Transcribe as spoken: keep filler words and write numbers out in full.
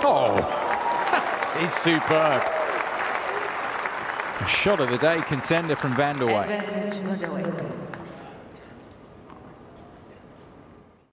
Oh, that is superb. A shot of the day contender from Vandeweghe.